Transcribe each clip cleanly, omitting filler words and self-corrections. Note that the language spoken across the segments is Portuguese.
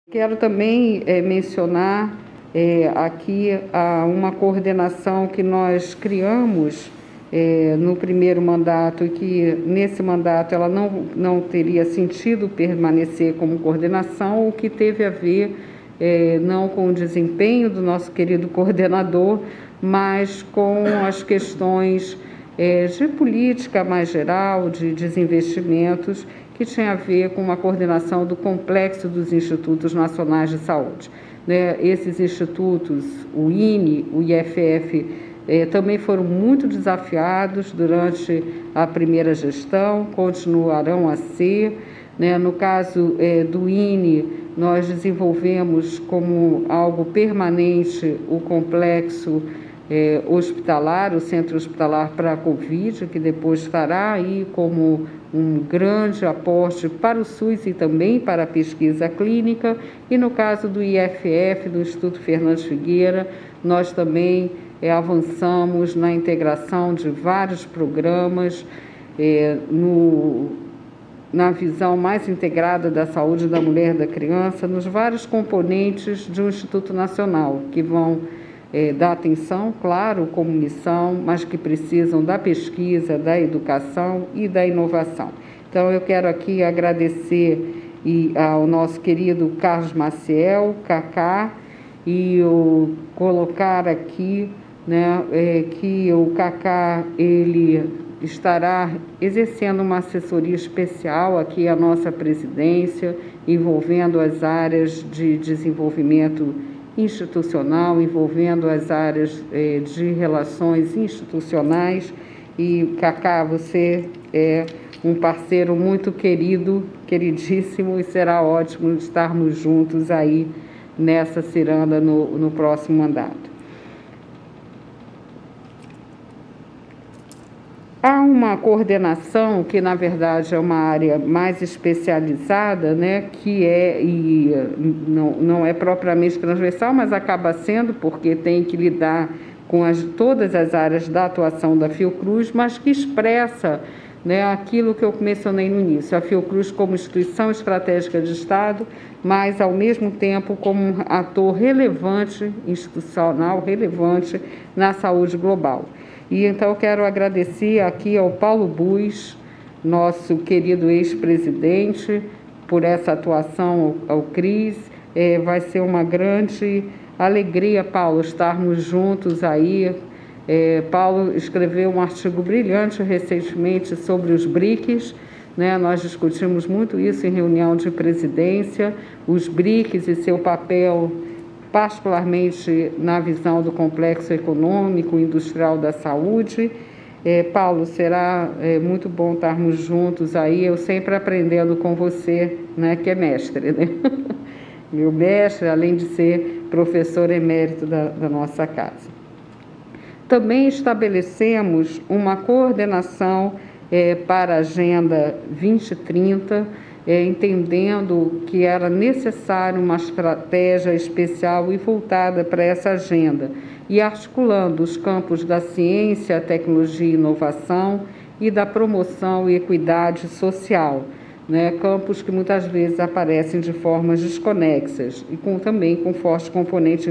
Quero também mencionar aqui uma coordenação que nós criamos no primeiro mandato e que nesse mandato ela não teria sentido permanecer como coordenação, o que teve a ver não com o desempenho do nosso querido coordenador, mas com as questões de política mais geral, de desinvestimentos, que tinha a ver com uma coordenação do complexo dos Institutos Nacionais de Saúde. Esses institutos, o INE, o IFF, também foram muito desafiados durante a primeira gestão, continuarão a ser. No caso do INE, nós desenvolvemos como algo permanente o complexo hospitalar, o centro hospitalar para a Covid, que depois estará aí como um grande aporte para o SUS e também para a pesquisa clínica. E no caso do IFF, do Instituto Fernandes Figueira, nós também avançamos na integração de vários programas na visão mais integrada da saúde da mulher e da criança, nos vários componentes de um Instituto Nacional, que vão dar atenção, claro, como missão, mas que precisam da pesquisa, da educação e da inovação. Então, eu quero aqui agradecer ao nosso querido Carlos Maciel, Cacá, e colocar aqui que o Cacá ele estará exercendo uma assessoria especial aqui à nossa presidência, envolvendo as áreas de desenvolvimento institucional, envolvendo as áreas de relações institucionais. E, Cacá, você é um parceiro muito querido, queridíssimo, e será ótimo estarmos juntos aí nessa ciranda no próximo mandato. Há uma coordenação que, na verdade, é uma área mais especializada, que não é propriamente transversal, mas acaba sendo, porque tem que lidar com todas as áreas da atuação da Fiocruz, mas que expressa aquilo que eu mencionei no início, a Fiocruz como instituição estratégica de Estado, mas, ao mesmo tempo, como um ator relevante, institucional relevante na saúde global. E então eu quero agradecer aqui ao Paulo Bus, nosso querido ex-presidente, por essa atuação ao CRIS. Vai ser uma grande alegria, Paulo, estarmos juntos aí. Paulo escreveu um artigo brilhante recentemente sobre os BRICS. Nós discutimos muito isso em reunião de presidência, os BRICS e seu papel, particularmente na visão do complexo econômico e industrial da saúde. Paulo, será muito bom estarmos juntos aí, eu sempre aprendendo com você, que é mestre, Meu mestre, além de ser professor emérito da nossa casa. Também estabelecemos uma coordenação para a Agenda 2030, entendendo que era necessário uma estratégia especial e voltada para essa agenda, e articulando os campos da ciência, tecnologia e inovação e da promoção e equidade social, campos que muitas vezes aparecem de formas desconexas e também com forte componente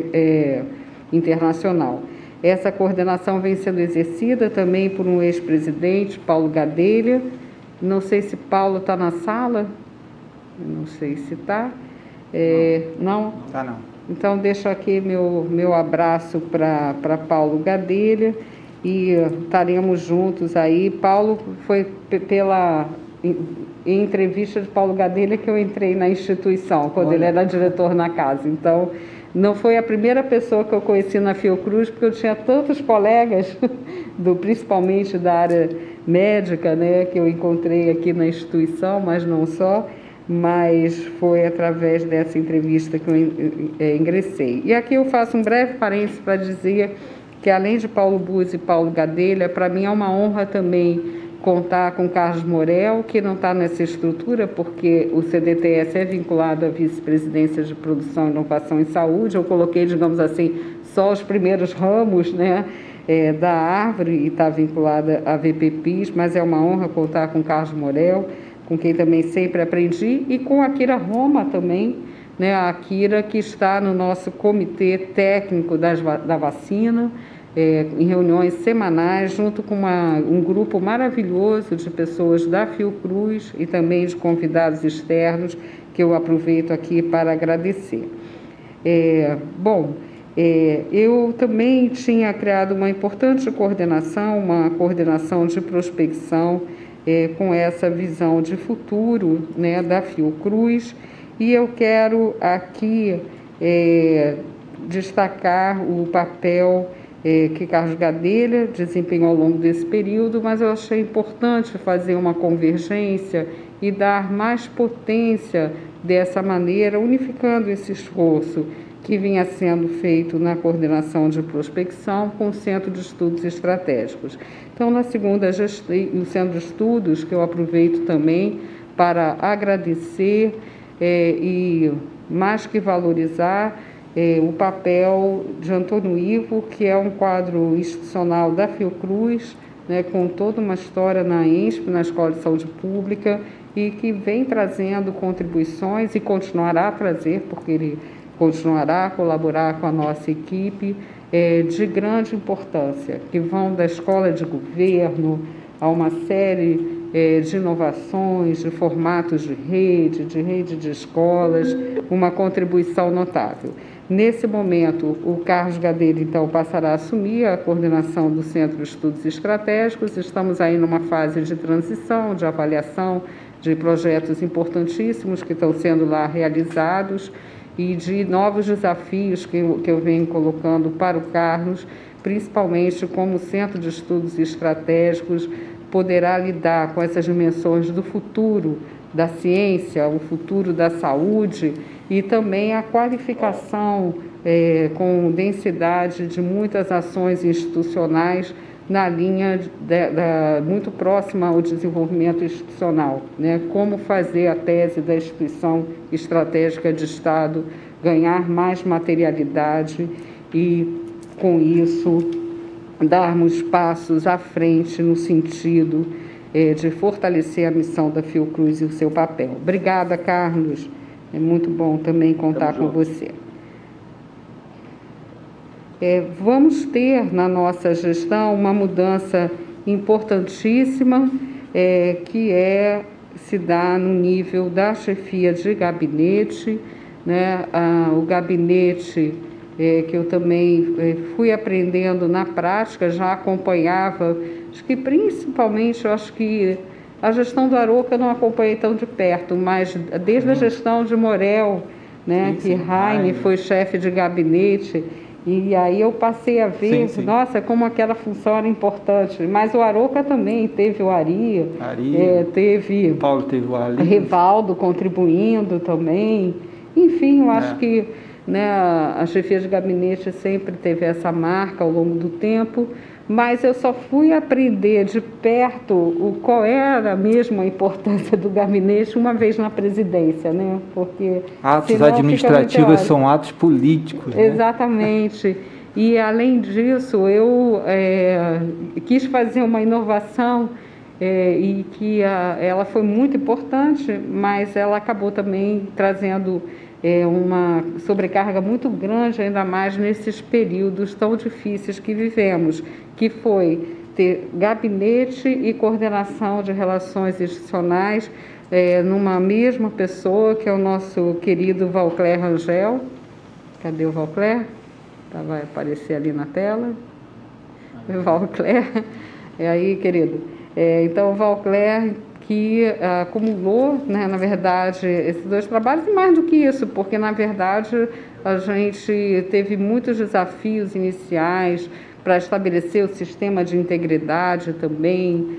internacional. Essa coordenação vem sendo exercida também por um ex-presidente, Paulo Gadelha. Não sei se Paulo está na sala, não sei se está. Não? Está não. Então, deixo aqui meu abraço para Paulo Gadelha e estaremos juntos aí. Paulo, foi pela entrevista de Paulo Gadelha que eu entrei na instituição, quando ele era diretor na casa. Então, não foi a primeira pessoa que eu conheci na Fiocruz, porque eu tinha tantos colegas, principalmente da área médica, que eu encontrei aqui na instituição, mas não só, mas foi através dessa entrevista que eu ingressei. E aqui eu faço um breve parênteses para dizer que, além de Paulo Bus e Paulo Gadelha, para mim é uma honra também contar com Carlos Morel, que não está nessa estrutura, porque o CDTS é vinculado à vice-presidência de Produção, Inovação e Saúde. Eu coloquei, digamos assim, só os primeiros ramos, da árvore, e está vinculada à VPPIS, mas é uma honra contar com Carlos Morel, com quem também sempre aprendi, e com a Kira Roma também, né, a Kira, que está no nosso comitê técnico da vacina, em reuniões semanais, junto com um grupo maravilhoso de pessoas da Fiocruz e também de convidados externos, que eu aproveito aqui para agradecer. Eu também tinha criado uma importante coordenação, uma coordenação de prospecção com essa visão de futuro, né, da Fiocruz, e eu quero aqui destacar o papel que Carlos Gadelha desempenhou ao longo desse período, mas eu achei importante fazer uma convergência e dar mais potência dessa maneira, unificando esse esforço que vinha sendo feito na coordenação de prospecção com o Centro de Estudos Estratégicos. Então, na segunda gestão, no Centro de Estudos, que eu aproveito também para agradecer e mais que valorizar o papel de Antônio Ivo, que é um quadro institucional da Fiocruz, né, com toda uma história na ENSP, na Escola de Saúde Pública, e que vem trazendo contribuições e continuará a trazer, porque ele continuará a colaborar com a nossa equipe, de grande importância, que vão da escola de governo a uma série de inovações, de formatos de rede de escolas, uma contribuição notável. Nesse momento, o Carlos Gadelha, então, passará a assumir a coordenação do Centro de Estudos Estratégicos. Estamos aí numa fase de transição, de avaliação de projetos importantíssimos que estão sendo lá realizados e de novos desafios que eu venho colocando para o Carlos, principalmente como o Centro de Estudos Estratégicos poderá lidar com essas dimensões do futuro da ciência, o futuro da saúde e também a qualificação com densidade de muitas ações institucionais na linha muito próxima ao desenvolvimento institucional, né? Como fazer a tese da instituição estratégica de Estado ganhar mais materialidade e, com isso, darmos passos à frente no sentido de fortalecer a missão da Fiocruz e o seu papel. Obrigada, Carlos. É muito bom também contar com você. Vamos ter na nossa gestão uma mudança importantíssima, que se dá no nível da chefia de gabinete, né? O gabinete que eu também fui aprendendo na prática, já acompanhava, acho que principalmente, acho que a gestão do Arouca eu não acompanhei tão de perto, mas desde a gestão de Morel, né, que Heine foi chefe de gabinete, e aí eu passei a ver, nossa, como aquela função era importante. Mas o Arouca também teve o Ari, teve Paulo teve o Ari, Rivaldo contribuindo também. Enfim, eu acho que, né, a chefia de gabinete sempre teve essa marca ao longo do tempo, mas eu só fui aprender de perto qual era mesmo a importância do gabinete uma vez na presidência, né? Porque atos administrativos são atos políticos, né? Exatamente. E, além disso, eu quis fazer uma inovação e que ela foi muito importante, mas ela acabou também trazendo uma sobrecarga muito grande, ainda mais nesses períodos tão difíceis que vivemos, que foi ter gabinete e coordenação de relações institucionais numa mesma pessoa, que é o nosso querido Valcler Rangel. Cadê o Valcler? Vai aparecer ali na tela. Valcler. Aí, querido. Então, o Valcler, que acumulou, né, na verdade, esses dois trabalhos, e mais do que isso, porque, na verdade, a gente teve muitos desafios iniciais para estabelecer o sistema de integridade também,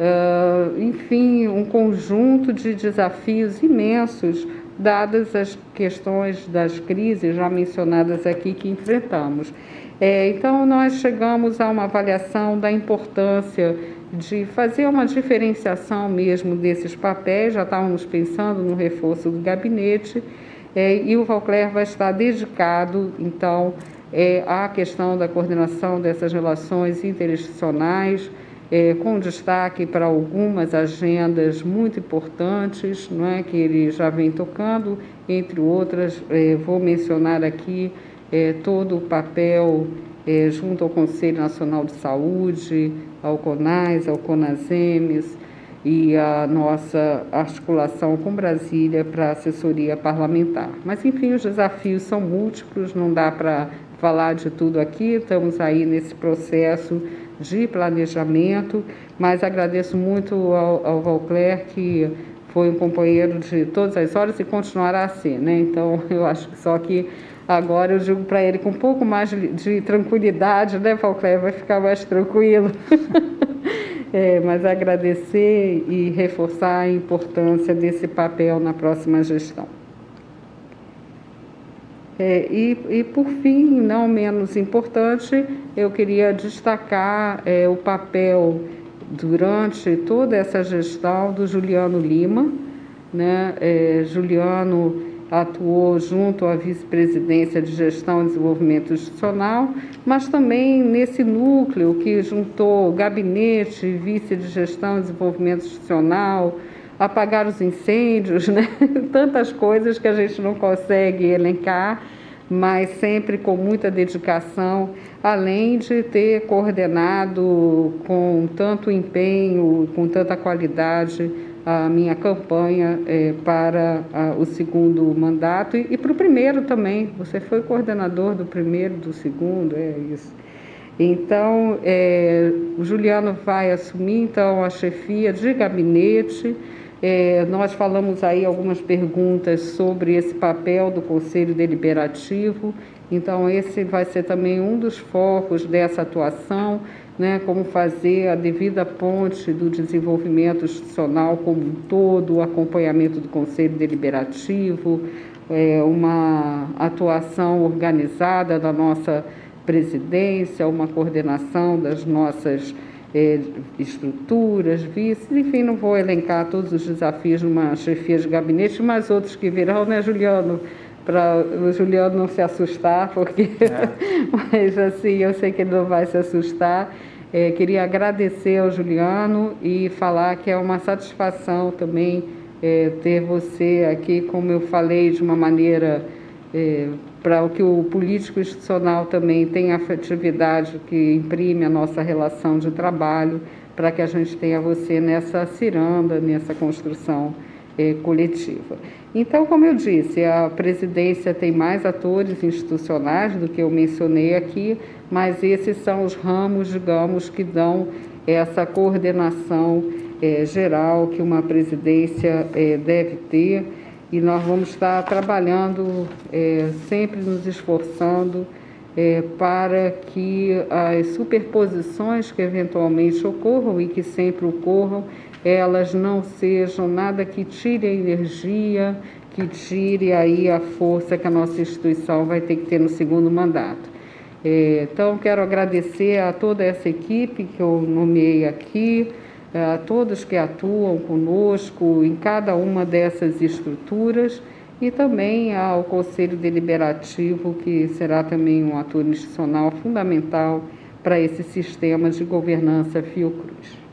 enfim, um conjunto de desafios imensos, dadas as questões das crises já mencionadas aqui que enfrentamos. Então, nós chegamos a uma avaliação da importância de fazer uma diferenciação mesmo desses papéis. Já estávamos pensando no reforço do gabinete, e o Valcler vai estar dedicado, então, à questão da coordenação dessas relações interinstitucionais, com destaque para algumas agendas muito importantes, não é, que ele já vem tocando, entre outras, vou mencionar aqui todo o papel junto ao Conselho Nacional de Saúde, ao CONAS, ao CONASEMES e a nossa articulação com Brasília para assessoria parlamentar. Mas, enfim, os desafios são múltiplos, não dá para falar de tudo aqui, estamos aí nesse processo de planejamento, mas agradeço muito ao Valcler, que foi um companheiro de todas as horas e continuará a ser, né? Então, eu acho que só que agora eu digo para ele com um pouco mais de tranquilidade, né, Valcler? Vai ficar mais tranquilo. Mas agradecer e reforçar a importância desse papel na próxima gestão. E por fim, não menos importante, eu queria destacar o papel durante toda essa gestão do Juliano Lima, né? Juliano atuou junto à Vice-Presidência de Gestão e Desenvolvimento Institucional, mas também nesse núcleo que juntou gabinete, vice de Gestão e Desenvolvimento Institucional, apagar os incêndios, né? Tantas coisas que a gente não consegue elencar, mas sempre com muita dedicação, além de ter coordenado com tanto empenho, com tanta qualidade, a minha campanha para o segundo mandato e para o primeiro também. Você foi coordenador do primeiro, do segundo, é isso. Então, o Juliano vai assumir, então, a chefia de gabinete. Nós falamos aí algumas perguntas sobre esse papel do Conselho Deliberativo, então esse vai ser também um dos focos dessa atuação, né, como fazer a devida ponte do desenvolvimento institucional como um todo, o acompanhamento do Conselho Deliberativo, uma atuação organizada da nossa presidência, uma coordenação das nossas estruturas, vices, enfim, não vou elencar todos os desafios de uma chefia de gabinete, mas outros que virão, né, Juliano? Para o Juliano não se assustar, porque mas assim, eu sei que ele não vai se assustar. Queria agradecer ao Juliano e falar que é uma satisfação também ter você aqui, como eu falei, de uma maneira para o que o político institucional também tem afetividade que imprime a nossa relação de trabalho, para que a gente tenha você nessa ciranda, nessa construção coletiva. Então, como eu disse, a presidência tem mais atores institucionais do que eu mencionei aqui, mas esses são os ramos, digamos, que dão essa coordenação geral que uma presidência deve ter, e nós vamos estar trabalhando, sempre nos esforçando para que as superposições que eventualmente ocorram e que sempre ocorram, elas não sejam nada que tire a energia, que tire aí a força que a nossa instituição vai ter que ter no segundo mandato. Então, quero agradecer a toda essa equipe que eu nomeei aqui, a todos que atuam conosco em cada uma dessas estruturas e também ao Conselho Deliberativo, que será também um ator institucional fundamental para esse sistema de governança Fiocruz.